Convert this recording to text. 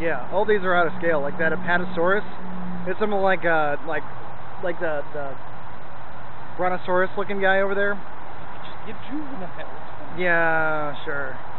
Yeah, all these are out of scale. Like that Apatosaurus, it's something like the brontosaurus looking guy over there. Just give juvenile. Yeah, sure.